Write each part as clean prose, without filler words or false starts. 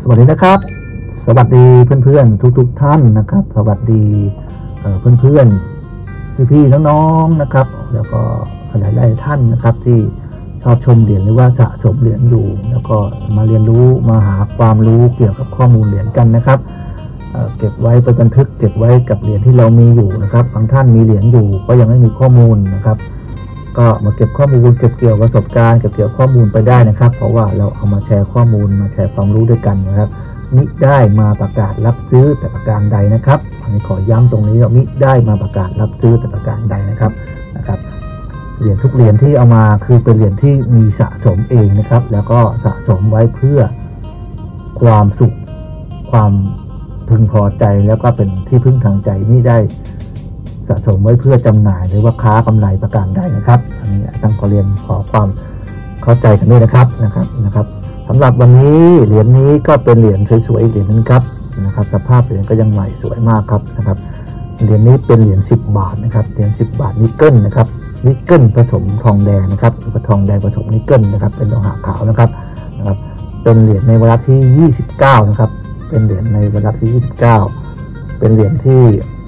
วัสดีนะครับสวัสดีเพื่อนๆทุกท่านนะครับสวัสดีเพื่อนๆพี่ๆน้องๆนะครับแล้วก็หลายๆท่านนะครับที่ชอบชมเหรียญหรือว่าสะสมเหรียญอยู่แล้วก็มาเรียนรู้มาหาความรู้เกี่ยวกับข้อมูลเหรียญกันนะครับเก็บไว้เป็นบันทึกเก็บไว้กับเหรียญที่เรามีอยู่นะครับบางท่านมีเหรียญอยู่ก็ยังไม่มีข้อมูลนะครับก็มาเก็บข้อมูลเก็บเกี่ยวประสบการณ์เก็บเกี่ยวข้อมูลไปได้นะครับเพราะว่าเราเอามาแชร์ข้อมูลมาแชร์ความรู้ด้วยกันนะครับมิได้มาประกาศรับซื้อแต่ประการใดนะครับอันนี้ขอย้ำตรงนี้ว่ามิได้มาประกาศรับซื้อแต่ประการใดนะครับเหรียญทุกเหรียญที่เอามาคือเป็นเหรียญที่มีสะสมเองนะครับแล้วก็สะสมไว้เพื่อความสุขความพึงพอใจแล้วก็เป็นที่พึ่งทางใจมิได้สะสมไว้เพื่อจำหน่ายหรือว่าค้ากำไรประการใดนะครับอันนี้ต้องขอเรียนขอความเข้าใจกันด้วยนะครับสำหรับวันนี้เหรียญนี้ก็เป็นเหรียญสวยๆอีกเหรียญนึงครับสภาพเหรียญก็ยังใหม่สวยมากครับเหรียญนี้เป็นเหรียญ10 บาทนะครับเหรียญ10 บาทนิกเกิลนะครับนิกเกิลผสมทองแดงนะครับทองแดงผสมนิกเกิลนะครับเป็นโลหะขาวนะครับเป็นเหรียญในวาระที่29นะครับเป็นเหรียญในวาระที่29เป็นเหรียญที่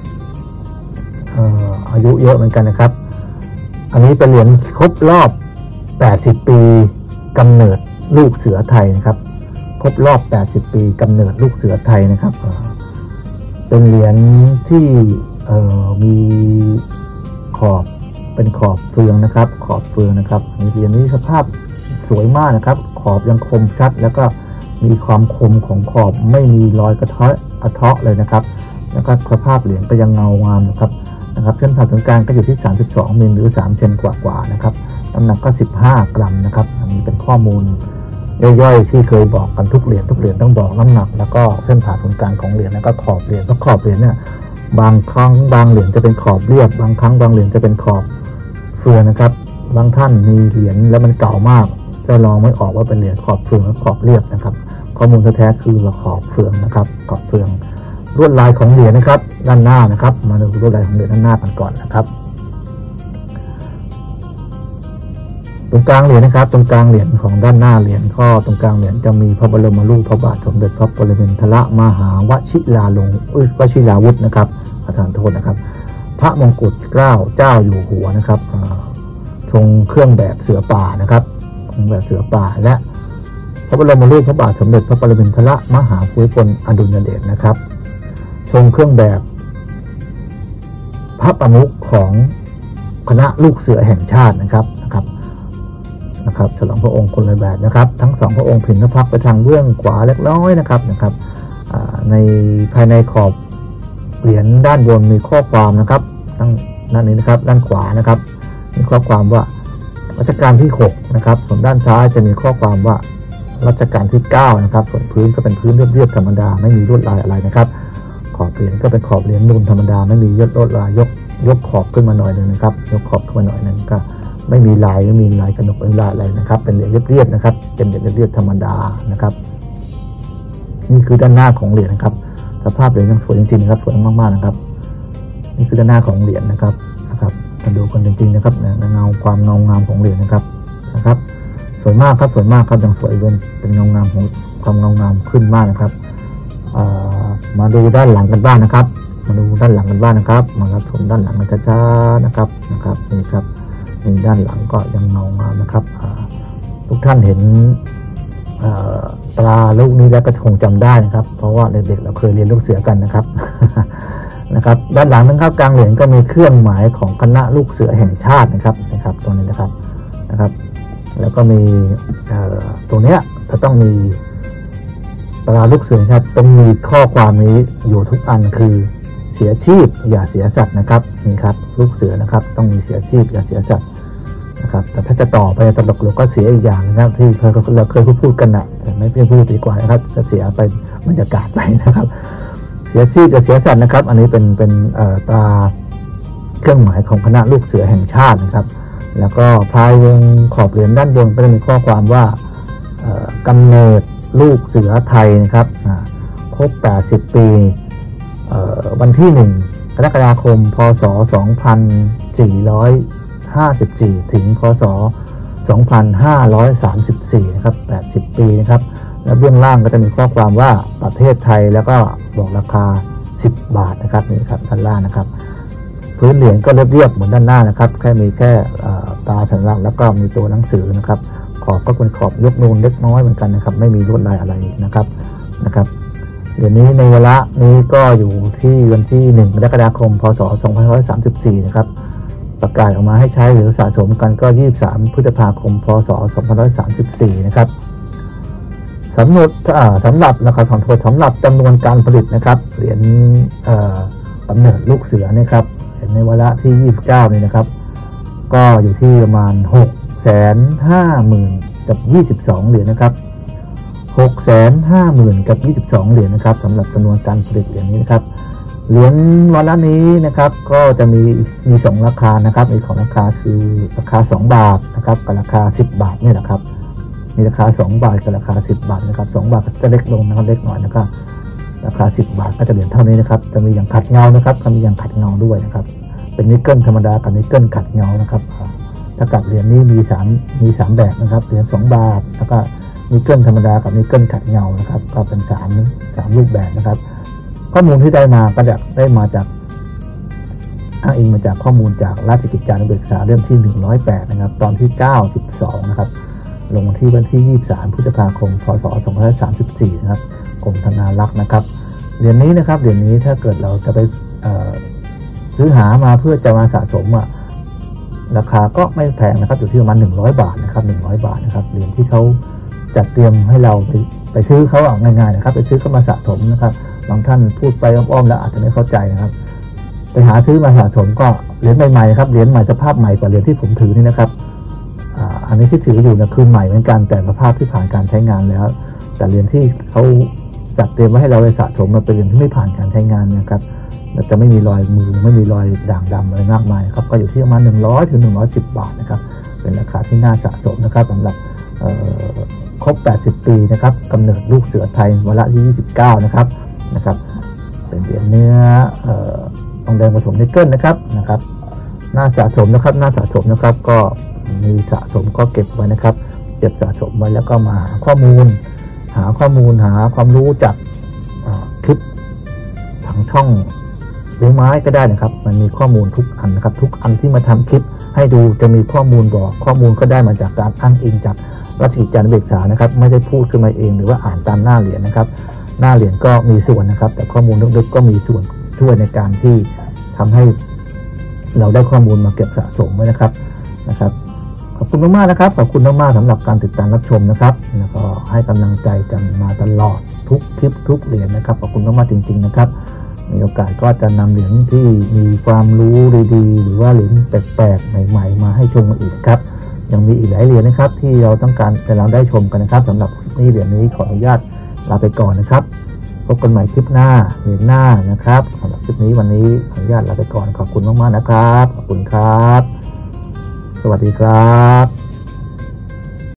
อายุเยอะเหมือนกันนะครับอันนี้เป็นเหรียญครบรอบ80 ปีกำเนิดลูกเสือไทยนะครับครบรอบ80 ปีกำเนิดลูกเสือไทยนะครับเป็นเหรียญที่มีขอบเป็นขอบเฟืองนะครับขอบเฟืองนะครับเหรียญนี้สภาพสวยมากนะครับขอบยังคมชัดแล้วก็มีความคมของขอบไม่มีรอยกระเทาะเลยนะครับแล้วก็สภาพเหรียญก็ยังเงางามนะครับเส้นผ่าศูนย์กลางก็อยู่ที่32 มิลหรือ3 เซนกว่านะครับน้ำหนักก็15 กรัมนะครับอันนี้เป็นข้อมูลย่อยๆที่เคยบอกกันทุกเหรียญต้องบอกน้ำหนักแล้วก็เส้นผ่าศูนย์กลางของเหรียญแล้วก็ขอบเหรียญเพราะขอบเหรียญเนี่ยบางครั้งบางเหรียญจะเป็นขอบเรียบบางครั้งบางเหรียญจะเป็นขอบเฟืองนะครับบางท่านมีเหรียญแล้วมันเก่ามากจะลองไม่ออกว่าเป็นเหรียญขอบเฟืองหรือขอบเรียบนะครับข้อมูลแท้ๆคือขอบเฟืองนะครับขอบเฟืองลวดลายของเหรียญนะครับด้านหน้านะครับมาดูลวดลายของเหรียญด้านหน้ากันก่อนนะครับตรงกลางเหรียญนะครับตรงกลางเหรียญของด้านหน้าเหรียญก็ตรงกลางเหรียญจะมีพระบรมรูปพระบาทสมเด็จพระปรมินทรมหาวชิราวชิราวุธนะครับประธานโทษนะครับพระมงกุฎเกล้าเจ้าอยู่หัวนะครับทรงเครื่องแบบเสือป่านะครับเครื่องแบบเสือป่าและพระบรมรูปพระบาทสมเด็จพระปรมินทรมหาภูมิพลอดุลยเดชนะครับทรงเครื่องแบบพระประมุขของคณะลูกเสือแห่งชาตินะครับฉลองพระองค์คนละแบบนะครับทั้ง2พระองค์ผินพระพักไปทางเบื้องขวาเล็กน้อยนะครับในภายในขอบเหรียญด้านบนมีข้อความนะครับทั้งด้านนี้นะครับด้านขวานะครับมีข้อความว่ารัชกาลที่6นะครับส่วนด้านซ้ายจะมีข้อความว่ารัชกาลที่9นะครับส่วนพื้นก็เป็นพื้นเรียบๆธรรมดาไม่มีลวดลายอะไรนะครับขอบเหรียญก็เป็นขอบเหรียญนูนธรรมดาไม่มีลวดลายยกขอบขึ้นมาหน่อยนึงนะครับยกขอบขึ้นมาหน่อยนึงก็ไม่มีลายไม่มีลายกระหนกเป็นลายอะไรนะครับเป็นเหรียญเรียบๆนะครับเป็นเหรียญเรียบๆธรรมดานะครับนี่คือด้านหน้าของเหรียญนะครับสภาพเหรียญยังสวยจริงๆนะครับสวยมากๆนะครับนี่คือด้านหน้าของเหรียญนะครับมาดูกันจริงๆนะครับความเงางามของเหรียญนะครับสวยมากครับยังสวยเป็นเงางามของความเงางามขึ้นมากนะครับมาดูด้านหลังกันบ้างนะครับมารับชมด้านหลังกันช้าๆนะครับนี่ครับนี่ด้านหลังก็ยังเงางามนะครับทุกท่านเห็นปลาลูกนี้แล้วก็คงจำได้นะครับเพราะว่าเด็กๆเราเคยเรียนลูกเสือกันนะครับด้านหลังนะครับกลางเหรียญก็มีเครื่องหมายของคณะลูกเสือแห่งชาตินะครับตรงนี้นะครับแล้วก็มีตรงเนี้ยจะต้องมีปลาลูกเสือครับต้องมีข้อความนี้อยู่ทุกอันคือเสียชีพอย่าเสียสัตว์นะครับนี่ครับลูกเสือนะครับต้องมีเสียชีพอย่าเสียสัตว์นะครับแต่ถ้าจะต่อไปตลกเราก็เสียอีกอย่างนะครับที่เราเคยพูดกันนะแต่ไม่เพียงพูดดีกว่านะครับจะเสียไปบรรยากาศไปนะครับเสียชีพอย่าเสียสัตว์นะครับอันนี้เป็นตราเครื่องหมายของคณะลูกเสือแห่งชาตินะครับแล้วก็ภายวงขอบเหรียญด้านบนก็จะมีข้อความว่ากำเนิดลูกเสือไทยนะครับครบ80 ปีวันที่1 กรกฎาคม พ.ศ. 2454 ถึง พ.ศ. 2534 นะครับ80 ปีนะครับและเบื้องล่างก็จะมีข้อความว่าประเทศไทยแล้วก็บอกราคา10 บาทนะครับนี่ครับด้านล่างนะครับพื้นเหรียญก็เรียบๆเหมือนด้านหน้านะครับแค่มีแค่ตาสัญลักษณ์แล้วก็มีตัวหนังสือนะครับขอบก็เป็นขอบยกนูนเล็กน้อยเหมือนกันนะครับไม่มีลวดลายอะไรนะครับเหรียญนี้ในเวลานี้ก็อยู่ที่วันที่1 กรกฎาคม พศ 2534นะครับประกาศออกมาให้ใช้หรือสะสมกันก็23 พฤษภาคม พศ 2534นะครับสำหรับนะครับสำหรับจำนวนการผลิตนะครับเหรียญกำเนิดลูกเสือนะครับในวาระที่29นี่นะครับก็อยู่ที่ประมาณ650,000 กับ 22 เหรียญนะครับ650,000 กับ 22 เหรียญนะครับสำหรับจำนวนการผลิตเหรียญนี้นะครับเหรียญวาระนี้นะครับก็จะมี2ราคานะครับมีของราคาคือราคา2 บาทนะครับกับราคา10 บาทนี่แหละครับมีราคา2 บาทกับราคา10 บาทนะครับ2 บาทก็จะเล็กลงนะครับเล็กหน่อยนะครับราคา10 บาทก็จะเหรียญเท่านี้นะครับจะมีอย่างขัดเงานะครับก็มีอย่างขัดเงาด้วยนะครับเป็นนิกเกิลธรรมดากับนิกเกิลขัดเงานะครับถ้ากับเหรียญนี้มี3แบบนะครับเหรียญ2 บาทแล้วก็นิกเกิลธรรมดากับนิกเกิลขัดเงานะครับก็เป็น3รูปแบบนะครับข้อมูลที่ได้มาก็จะได้มาจากอ้างอิงมาจากข้อมูลจากราชกิจจานุเบกษาเล่มที่108นะครับตอนที่92นะครับลงวันที่23 พฤษภาคม พศ 2534นะครับกรมธนารักษ์นะครับเหรียญนี้นะครับเหรียญนี้ถ้าเกิดเราจะไปซื้อหามาเพื่อจะมาสะสมราคาก็ไม่แพงนะครับอยู่ที่ประมาณ100 บาทนะครับ100 บาทนะครับเหรียญที่เขาจัดเตรียมให้เราไปซื้อเขาง่ายๆนะครับไปซื้อเข้ามาสะสมนะครับบางท่านพูดไปอ้อมๆแล้วอาจจะไม่เข้าใจนะครับไปหาซื้อมาสะสมก็เหรียญใหม่ๆครับเหรียญใหม่สภาพใหม่กว่าเหรียญที่ผมถือนี่นะครับอันนี้ที่ถืออยู่นะคือใหม่เหมือนกันแต่สภาพที่ผ่านการใช้งานแล้วแต่เหรียญที่เขาจัดเตรียมไว้ให้เราไปสะสมมันเป็นเหรียญที่ไม่ผ่านการใช้งานนะครับจะไม่มีรอยมือไม่มีรอยด่างดำอะไรมากมายครับก็อยู่ที่ประมาณ100 ถึง 110 บาทนะครับเป็นราคาที่น่าสะสมนะครับสำหรับครบ80 ปีนะครับกำเนิดลูกเสือไทยวาระที่29นะครับเป็นเหรียญเนื้อทองแดงผสมนิกเกิลนะครับน่าสะสมนะครับก็มีสะสมก็เก็บไว้นะครับเก็บสะสมไว้แล้วก็มาหาข้อมูลหาความรู้จากคลิปทางช่องเลี้ยงไม้ก็ได้นะครับมันมีข้อมูลทุกอันนะครับทุกอันที่มาทำคลิปให้ดูจะมีข้อมูลบอกข้อมูลก็ได้มาจากการอ้างอิงจากราชกิจจานุเบกษานะครับไม่ได้พูดขึ้นมาเองหรือว่าอ่านตามหน้าเหรียญนะครับหน้าเหรียญก็มีส่วนนะครับแต่ข้อมูลลึกๆก็มีส่วนช่วยในการที่ทำให้เราได้ข้อมูลมาเก็บสะสมไว้นะครับขอบคุณมากๆนะครับขอบคุณมากๆสำหรับการติดตามรับชมนะครับแล้วก็ให้กำลังใจกันมาตลอดทุกคลิปทุกเหรียญนะครับขอบคุณมากๆจริงๆนะครับมีโอกาสก็จะนำเหรียญที่มีความรู้ดีๆหรือว่าเหรียญแปลกๆใหม่ๆมาให้ชมกันอีกครับยังมีอีกหลายเหรียญนะครับที่เราต้องการให้เราได้ชมกันนะครับสำหรับคลิปนี้เหรียญนี้ขออนุญาตลาไปก่อนนะครับพบกันใหม่คลิปหน้าเหรียญหน้านะครับสำหรับคลิปนี้วันนี้ขออนุญาตลาไปก่อนขอบคุณมากๆนะครับขอบคุณครับสวัสดีครับ